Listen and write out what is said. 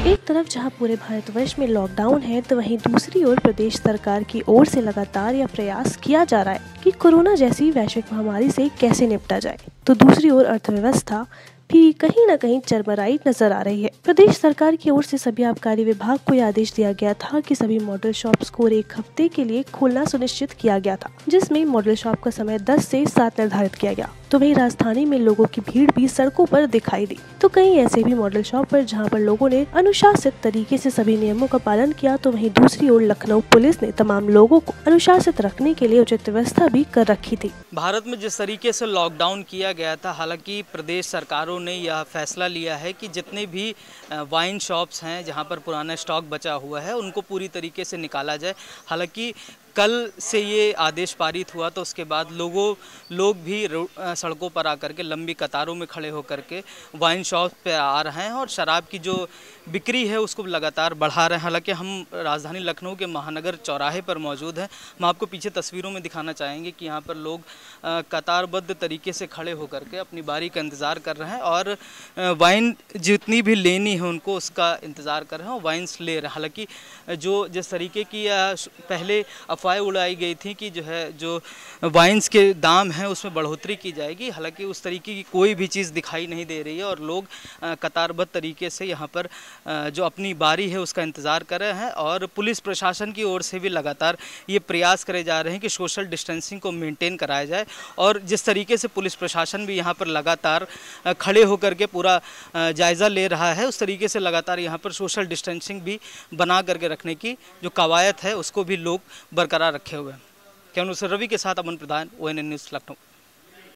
एक तरफ जहां पूरे भारतवर्ष में लॉकडाउन है तो वहीं दूसरी ओर प्रदेश सरकार की ओर से लगातार यह प्रयास किया जा रहा है कि कोरोना जैसी वैश्विक महामारी से कैसे निपटा जाए, तो दूसरी ओर अर्थव्यवस्था भी कहीं न कहीं चरमराई नजर आ रही है। प्रदेश सरकार की ओर से सभी आबकारी विभाग को यह आदेश दिया गया था कि सभी मॉडल शॉप्स को 1 हफ्ते के लिए खोलना सुनिश्चित किया गया था, जिसमें मॉडल शॉप का समय 10 से 7 निर्धारित किया गया। तो वहीं राजधानी में लोगों की भीड़ भी सड़कों पर दिखाई दी। तो कई ऐसे भी मॉडल शॉप पर जहां पर लोगों ने अनुशासित तरीके से सभी नियमों का पालन किया, तो वहीं दूसरी ओर लखनऊ पुलिस ने तमाम लोगों को अनुशासित रखने के लिए उचित व्यवस्था भी कर रखी थी। भारत में जिस तरीके से लॉकडाउन किया गया था, हालांकि प्रदेश सरकारों ने यह फैसला लिया है कि जितने भी वाइन शॉप्स हैं जहां पर पुराना स्टॉक बचा हुआ है उनको पूरी तरीके से निकाला जाए। हालांकि कल से ये आदेश पारित हुआ तो उसके बाद लोग भी सड़कों पर आकर के लंबी कतारों में खड़े होकर के वाइन शॉप पे आ रहे हैं और शराब की जो बिक्री है उसको लगातार बढ़ा रहे हैं। हालांकि हम राजधानी लखनऊ के महानगर चौराहे पर मौजूद हैं। हम आपको पीछे तस्वीरों में दिखाना चाहेंगे कि यहाँ पर लोग कतारबद्ध तरीके से खड़े होकर के अपनी बारी का इंतज़ार कर रहे हैं और वाइन जितनी भी लेनी है उनको उसका इंतज़ार कर रहे हैं और वाइन्स ले रहे हैं। हालांकि जिस तरीके की पहले अफवाहें उड़ाई गई थी कि जो वाइन्स के दाम हैं उसमें बढ़ोतरी की जाएगी, हालांकि उस तरीके की कोई भी चीज़ दिखाई नहीं दे रही है और लोग कतारबद्ध तरीके से यहाँ पर जो अपनी बारी है उसका इंतज़ार कर रहे हैं। और पुलिस प्रशासन की ओर से भी लगातार ये प्रयास करे जा रहे हैं कि सोशल डिस्टेंसिंग को मेंटेन कराया जाए और जिस तरीके से पुलिस प्रशासन भी यहाँ पर लगातार खड़े होकर के पूरा जायज़ा ले रहा है, उस तरीके से लगातार यहाँ पर सोशल डिस्टेंसिंग भी बना करके रखने की जो कवायद है उसको भी लोग बरकरार रखे हुए हैं। कैमरा रवि के साथ अमन प्रधान, ONN न्यूज़ लखनऊ।